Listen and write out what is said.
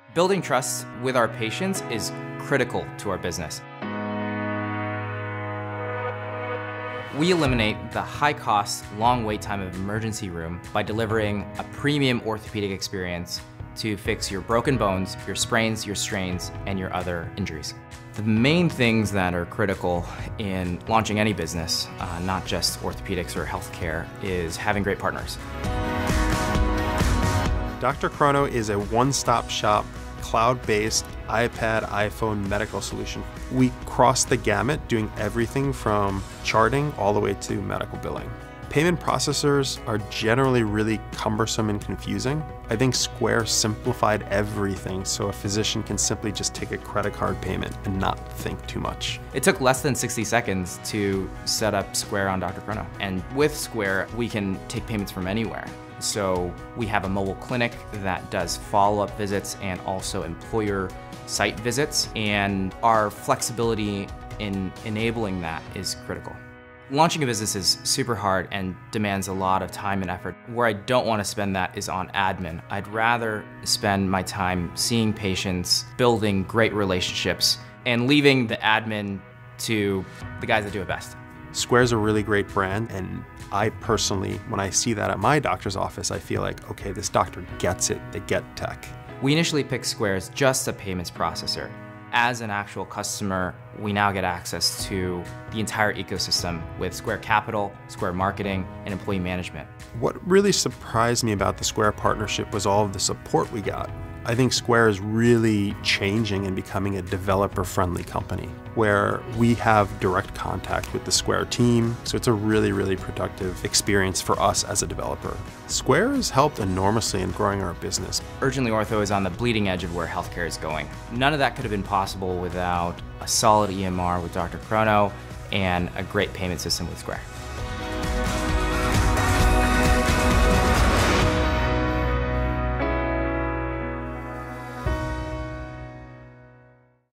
Building trust with our patients is critical to our business. We eliminate the high-cost, long wait time of emergency room by delivering a premium orthopedic experience to fix your broken bones, your sprains, your strains, and your other injuries. The main things that are critical in launching any business, not just orthopedics or healthcare, is having great partners. DrChrono is a one-stop shop, cloud-based iPad, iPhone medical solution. We cross the gamut, doing everything from charting all the way to medical billing. Payment processors are generally really cumbersome and confusing. I think Square simplified everything so a physician can simply just take a credit card payment and not think too much. It took less than 60 seconds to set up Square on DrChrono. And with Square, we can take payments from anywhere. So we have a mobile clinic that does follow-up visits and also employer site visits. And our flexibility in enabling that is critical. Launching a business is super hard and demands a lot of time and effort. Where I don't want to spend that is on admin. I'd rather spend my time seeing patients, building great relationships, and leaving the admin to the guys that do it best. Square's a really great brand, and I personally, when I see that at my doctor's office, I feel like, okay, this doctor gets it, they get tech. We initially picked Square as just a payments processor. As an actual customer, we now get access to the entire ecosystem with Square Capital, Square Marketing, and Employee Management. What really surprised me about the Square partnership was all of the support we got. I think Square is really changing and becoming a developer-friendly company where we have direct contact with the Square team, so it's a really, really productive experience for us as a developer. Square has helped enormously in growing our business. Urgently Ortho is on the bleeding edge of where healthcare is going. None of that could have been possible without a solid EMR with DrChrono and a great payment system with Square.